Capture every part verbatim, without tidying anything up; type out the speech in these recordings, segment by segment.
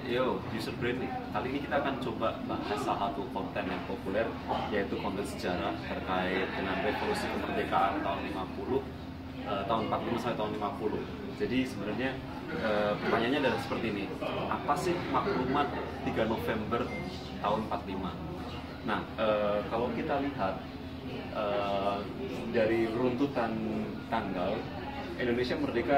Yo, user friendly. Kali ini kita akan coba bahas salah satu konten yang populer, yaitu konten sejarah terkait dengan revolusi kemerdekaan tahun lima puluh, eh, tahun empat puluh lima sampai tahun lima puluh. Jadi sebenarnya eh, pertanyaannya adalah seperti ini. Apa sih maklumat tiga November tahun empat puluh lima? Nah, eh, kalau kita lihat eh, dari runtutan tanggal, Indonesia merdeka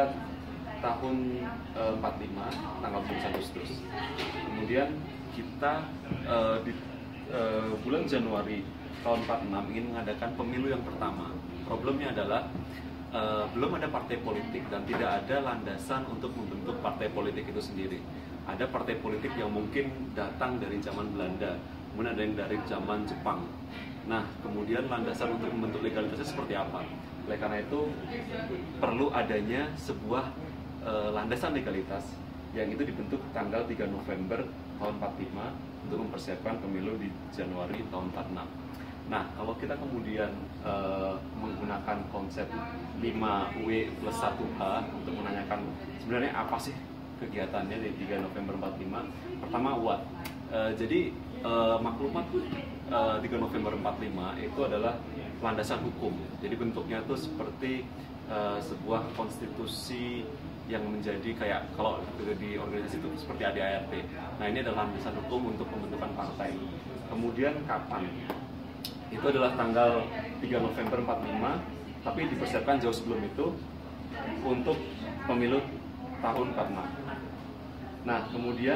tahun eh, empat puluh lima, tanggal tujuh belas Agustus. Kemudian kita eh, di eh, bulan Januari tahun empat puluh enam ingin mengadakan pemilu yang pertama. Problemnya adalah eh, belum ada partai politik dan tidak ada landasan untuk membentuk partai politik itu sendiri. Ada partai politik yang mungkin datang dari zaman Belanda, kemudian ada yang dari zaman Jepang. Nah, kemudian landasan untuk membentuk legalitasnya seperti apa? Oleh karena itu perlu adanya sebuah uh, landasan legalitas yang itu dibentuk tanggal tiga November tahun empat puluh lima untuk mempersiapkan pemilu di Januari tahun empat puluh enam. Nah, kalau kita kemudian uh, menggunakan konsep lima W plus satu H untuk menanyakan sebenarnya apa sih kegiatannya di tiga November empat puluh lima. Pertama, what? Uh, jadi uh, maklumat uh, tiga November empat puluh lima itu adalah landasan hukum. Jadi bentuknya itu seperti uh, sebuah konstitusi yang menjadi kayak kalau di organisasi itu seperti A D A R T. Nah, ini adalah landasan hukum untuk pembentukan partai. Kemudian kapan? Itu adalah tanggal tiga November empat puluh lima, tapi dipersiapkan jauh sebelum itu untuk pemilu tahun empat puluh enam. Nah, kemudian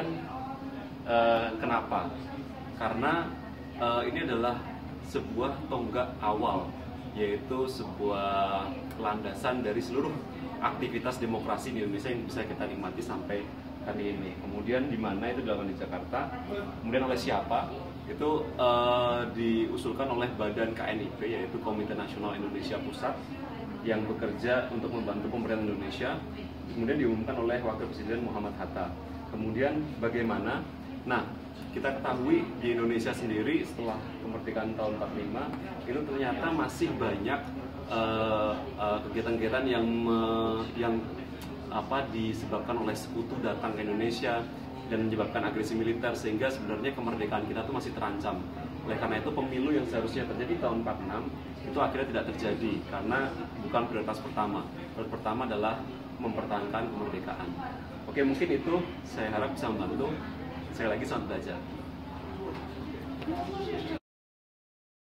uh, kenapa? Karena uh, ini adalah sebuah tonggak awal, yaitu sebuah landasan dari seluruh aktivitas demokrasi di Indonesia yang bisa kita nikmati sampai hari ini. Kemudian di mana itu dilakukan di Jakarta, kemudian oleh siapa? Itu uh, diusulkan oleh Badan K N I P, yaitu Komite Nasional Indonesia Pusat, yang bekerja untuk membantu pemerintahan Indonesia. Kemudian diumumkan oleh Wakil Presiden Muhammad Hatta. Kemudian bagaimana? Nah, kita ketahui di Indonesia sendiri setelah kemerdekaan tahun empat puluh lima itu ternyata masih banyak kegiatan-kegiatan uh, uh, yang uh, yang apa disebabkan oleh sekutu datang ke Indonesia dan menyebabkan agresi militer, sehingga sebenarnya kemerdekaan kita itu masih terancam. Oleh karena itu pemilu yang seharusnya terjadi tahun empat puluh enam itu akhirnya tidak terjadi karena bukan prioritas pertama. Prioritas pertama adalah mempertahankan kemerdekaan. Oke, mungkin itu saya harap bisa membantu. Sekali lagi, selamat belajar.